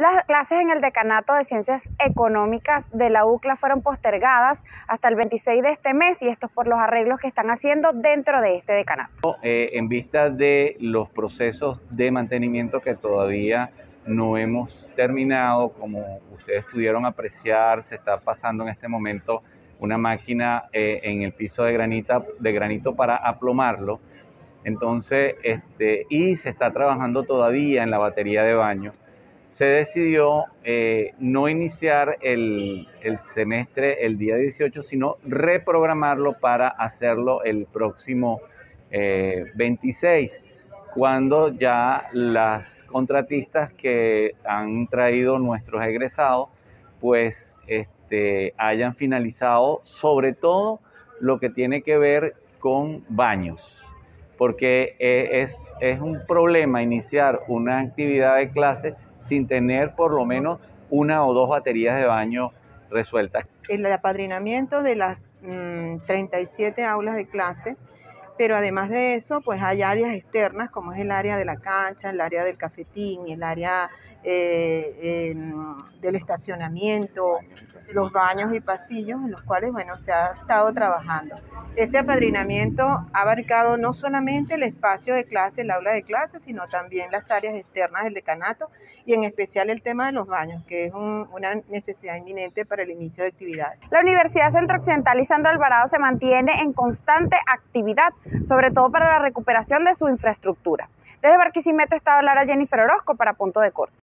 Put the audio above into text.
Las clases en el Decanato de Ciencias Económicas de la UCLA fueron postergadas hasta el 26 de este mes, y esto es por los arreglos que están haciendo dentro de este decanato. En vista de los procesos de mantenimiento que todavía no hemos terminado, como ustedes pudieron apreciar, se está pasando en este momento una máquina en el piso de granito para aplomarlo. Entonces, y se está trabajando todavía en la batería de baño. Se decidió no iniciar el semestre el día 18, sino reprogramarlo para hacerlo el próximo 26, cuando ya las contratistas que han traído nuestros egresados, pues hayan finalizado sobre todo lo que tiene que ver con baños, porque es un problema iniciar una actividad de clase sin tener por lo menos una o dos baterías de baño resueltas. El apadrinamiento de las 37 aulas de clase, pero además de eso, pues hay áreas externas como es el área de la cancha, el área del cafetín, el área del estacionamiento, los baños y pasillos en los cuales, bueno, se ha estado trabajando. Ese apadrinamiento ha abarcado no solamente el espacio de clase, el aula de clase, sino también las áreas externas del decanato y en especial el tema de los baños, que es una necesidad inminente para el inicio de actividades. La Universidad Centro Occidental Lisandro Alvarado se mantiene en constante actividad, sobre todo para la recuperación de su infraestructura. Desde Barquisimeto está Lara Jennifer Orozco para Punto de Corte.